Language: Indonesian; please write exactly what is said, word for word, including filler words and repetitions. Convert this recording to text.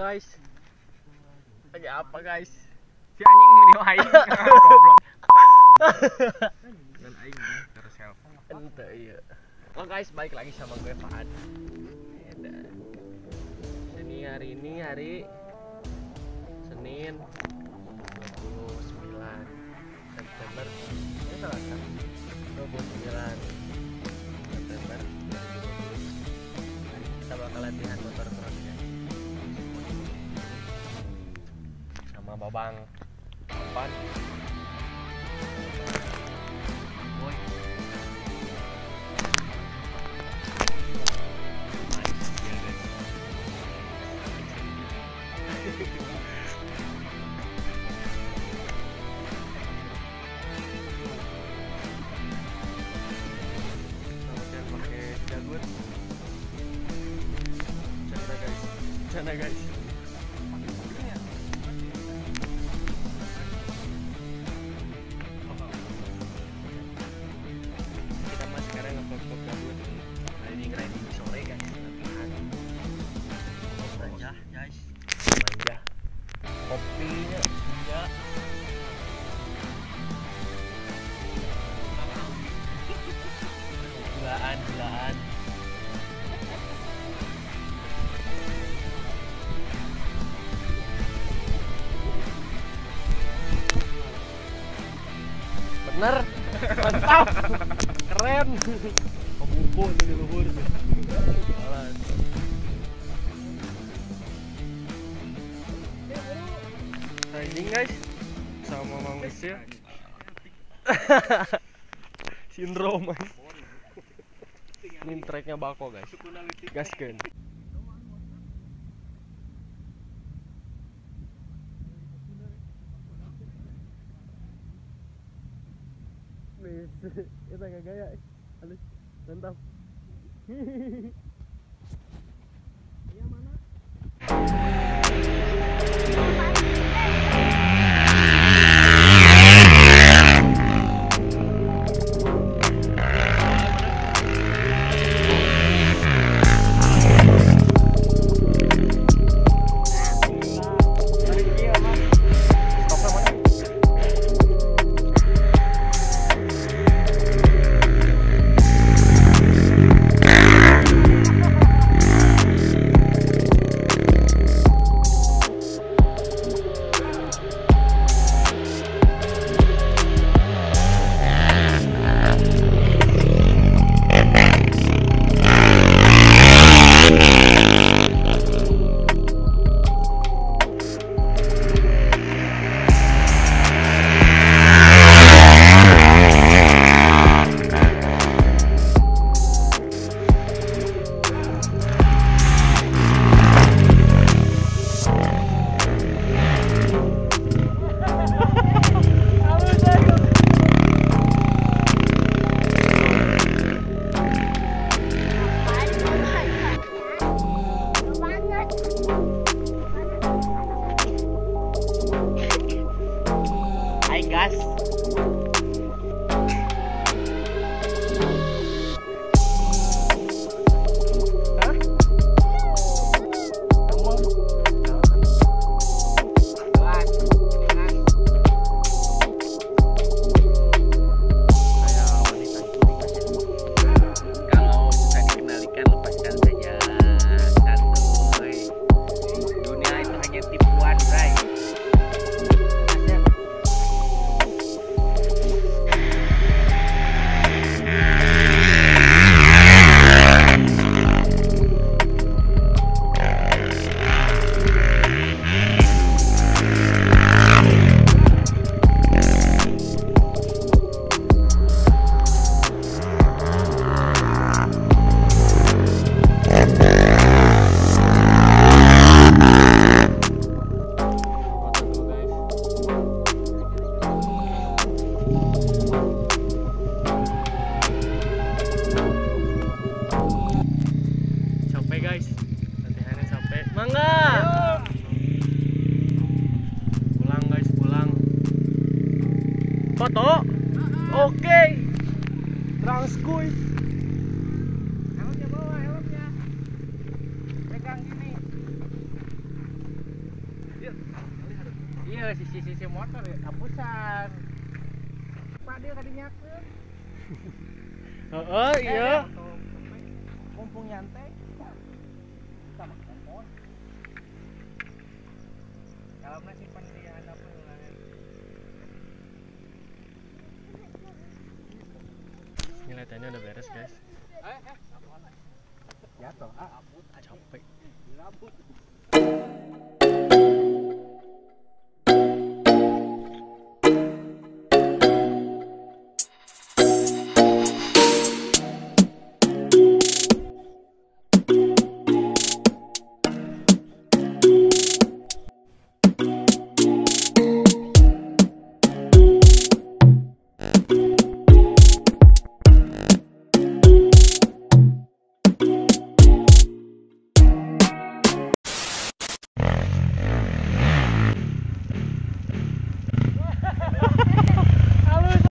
guys. Aja apa guys? Si anjing video aing goblok. Dan aing terus help. Ente iya. Oh guys, balik lagi sama gue Faan. Ini hari ini hari Senin dua puluh sembilan September. Ini salah kan? dua puluh sembilan September. Kita bakal latihan motor cross ya. Sama Babang Kapan? Boy. Tanah guys. Kita mas sekarang nge-vlog gabut. Hari ini grinding sore guys. Latihan. Manja guys. Manja. Kopinya ya. Gilaan, gilaan. Bener, mantap, keren, pembuku di luhur, jalan. Riding guys, sama manusia, sindrom. Ini tracknya bako guys, gaskeun. Kita gak gaya, halus, mantap. Iya mana? Gas. Hah? Kamu? Jelas, jelas. Kayak wanita kalau bisa dikendalikan lepaskan saja. Santuy. Dunia itu hanya tipuan, Bray. Foto? Oke. Okay. Transkuy. Helmnya bawa, helmnya. Pegang gini. Eh, sisi-sisi motor ya hapusan. Pak dia kadinyakeun. Heeh, iya. Mumpung nyantai. Kita mah telepon. Kalau nasi di hadapan lain. Ini latihannya udah beres, guys. Eh, eh, apa? Jatuh. Ah, Capek. Rambut.